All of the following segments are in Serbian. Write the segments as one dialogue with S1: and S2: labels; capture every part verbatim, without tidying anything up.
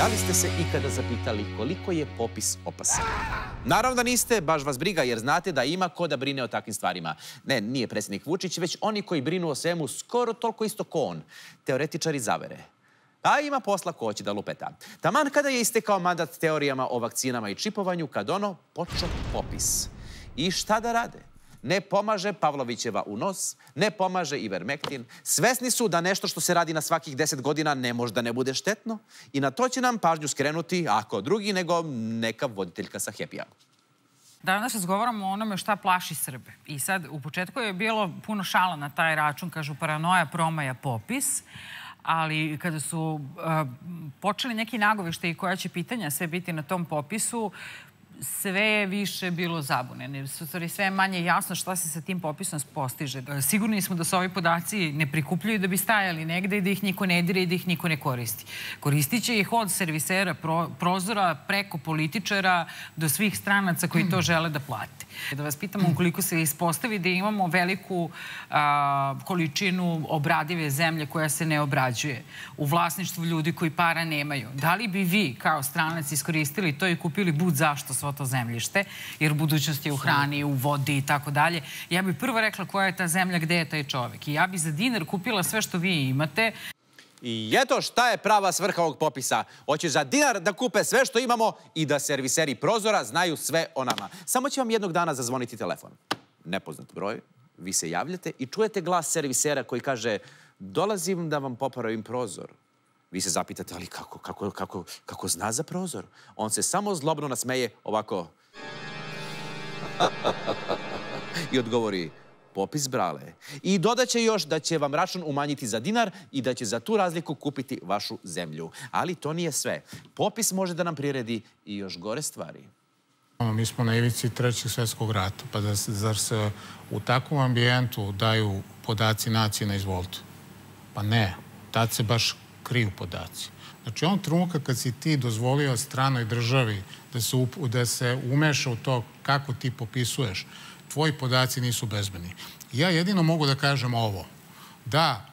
S1: Da li ste se ikada zapitali koliko je popis opasan? Naravno da niste, baš vas briga, jer znate da ima ko da brine o takvim stvarima. Ne, nije predsjednik Vučić, već oni koji brinu o svemu skoro toliko isto ko on. Teoretičari zavere. A ima posla ko hoće da lupeta. Taman kada je istekao mandat teorijama o vakcinama i čipovanju, kad ono počeo popis. I šta da rade? Ne pomaže Pavlovićeva u nos, ne pomaže Ivermektin. Svesni su da nešto što se radi na svakih deset godina ne može da ne bude štetno i na to će nam pažnju skrenuti, ako drugi, nego neka voditeljka sa Happy-a.
S2: Danas razgovaramo o onome šta plaši Srbe. I sad, u početku je bilo puno šala na taj račun, kažu paranoja, promaja, popis. Ali kada su počeli neki nagoveštaji koja će pitanja sve biti na tom popisu, sve je više bilo zabune. Sve je manje jasno šta se sa tim popisom postiže. Sigurni smo da se ovi podaci ne prikupljaju da bi stajali negde i da ih niko ne dire i da ih niko ne koristi. Koristit će ih od servisera prozora preko političara do svih stranaca koji to žele da plate. Da vas pitamo, ukoliko se ispostavi da imamo veliku količinu obradive zemlje koja se ne obrađuje u vlasništvu ljudi koji para nemaju, da li bi vi kao stranac iskoristili to i kupili bud zašto svo to zemljište, jer budućnost je u hrani, u vodi i tako dalje. Ja bih prvo rekla koja je ta zemlja, gde je taj čovek. I ja bih za dinar kupila sve što vi imate.
S1: I eto šta je prava svrha ovog popisa. Hoće za dinar da kupe sve što imamo i da serviseri prozora znaju sve o nama. Samo će vam jednog dana zazvoniti telefon. Nepoznat broj, vi se javljate i čujete glas servisera koji kaže dolazim da vam popravim prozor. Vi se zapitate, ali kako, kako, kako, kako zna za prozor? On se samo zlobno nasmeje ovako. I odgovori, popis brale. I dodaće još da će vam račun umanjiti za dinar i da će za tu razliku kupiti vašu zemlju. Ali to nije sve. Popis može da nam priredi i još gore stvari.
S3: Mi smo na ivici trećeg svjetskog rata, pa zar se u takvom ambijentu daju podaci nacije na izvoltu? Pa ne, tad se baš kriju podaci. Znači, on trenutka kad si ti dozvolio stranoj državi da se umeša u to kako ti popisuješ, tvoji podaci nisu bezbedni. Ja jedino mogu da kažem ovo, da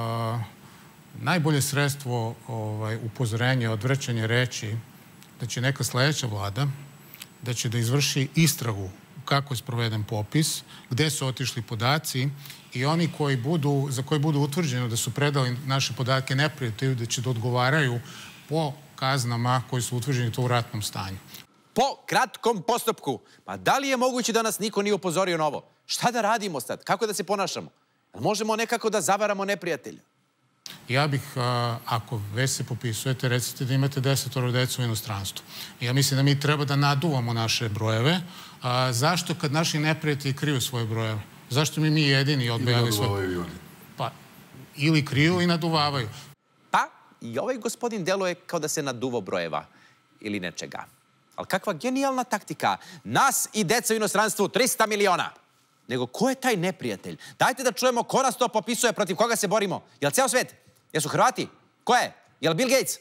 S3: najbolje sredstvo upozorenja, odvraćanje reći da će neka sledeća vlada da će da izvrši istragu kako je sproveden popis, gde su otišli podaci i oni za koji budu utvrđeno da su predali naše podatke neprijatelju, da će da odgovaraju po kaznama koji su utvrđeni to u ratnom stanju.
S1: Po kratkom postupku. Pa da li je moguće da nas niko nije upozorio na ovo? Šta da radimo sad? Kako da se ponašamo? Možemo nekako da zavaramo neprijatelja?
S3: Ja bih, ako već se popisujete, recite da imate desetoro deca u inostranstvu. Ja mislim da mi treba da naduvamo naše brojeve. Zašto kad naši neprijatelji kriju svoje brojeve? Zašto mi mi jedini odbijali svoje?
S4: Ili naduvavaju ljudi.
S3: Pa, ili kriju i naduvavaju.
S1: Pa, i ovaj gospodin deluje kao da se naduvao brojeva ili nečega. Ali kakva genijalna taktika. Nas i deca u inostranstvu trista miliona. Nego ko je taj neprijatelj? Dajte da čujemo ko nas to popisuje, protiv koga se borimo. Je li ceo svet? Jesu Hrvati? Ko je? Je li Bill Gates?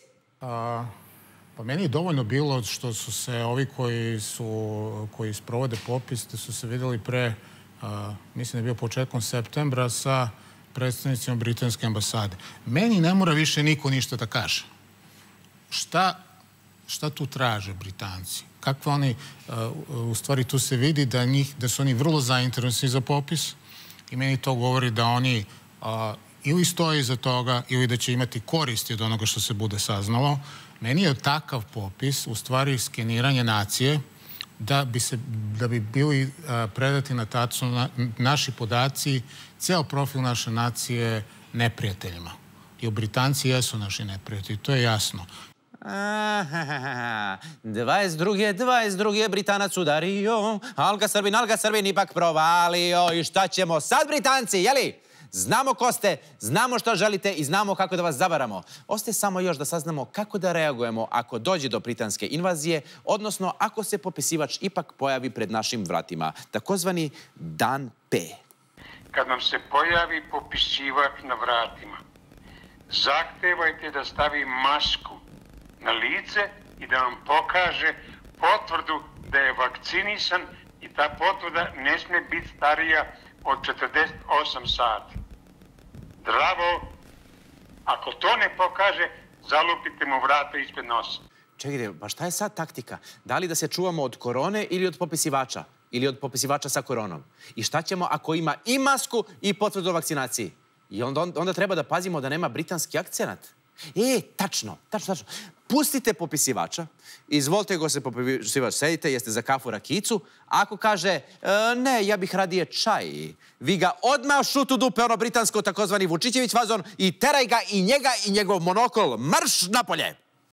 S3: Pa meni je dovoljno bilo što su se ovi koji sprovode popis, da su se videli pre, mislim da je bio početkom septembra, sa predstavnicima britanske ambasade. Meni ne mora više niko ništa da kaže. Šta Šta tu traže Britanci? Kakve oni, u stvari tu se vidi da su oni vrlo zainteresovani za popis i meni to govori da oni ili stoje iza toga ili da će imati koristi od onoga što se bude saznalo. Meni je takav popis u stvari skeniranje nacije da bi bili predati na tacu naši podaci, ceo profil naše nacije neprijateljima. I Britanci jesu naši neprijatelji, to je jasno.
S1: dvadeset druge dvadeset druge Britanac udario, Alga Srbin, Alga Srbin ipak provalio. I šta ćemo sad, Britanci, jeli? Znamo ko ste, znamo što želite i znamo kako da vas zavaramo. Ostaje samo još da saznamo kako da reagujemo ako dođe do britanske invazije, odnosno ako se popisivač ipak pojavi pred našim vratima, takozvani dan P.
S5: Kad nam se pojavi popisivač na vratima, zahtevajte da stavi masku na lice i da vam pokaže potvrdu da je vakcinisan i ta potvrda ne smije biti starija od četrdeset osam sati. Zdravo! Ako to ne pokaže, zalupite mu vrata ispred nosa.
S1: Čekajte, pa šta je sad taktika? Da li da se čuvamo od korone ili od popisivača? Ili od popisivača sa koronom? I šta ćemo ako ima i masku i potvrdu o vakcinaciji? I onda, onda treba da pazimo da nema britanski akcenat. E, tačno, tačno, tačno. Pustite popisivača, izvolite go se popisivač, sedite, jeste za kafu rakicu. Ako kaže, e, ne, ja bih radije čaj, vi ga odmah šutu dupe, ono britansko takozvani Vučićević fazon, i teraj ga i njega i njegov monokol, marš napolje!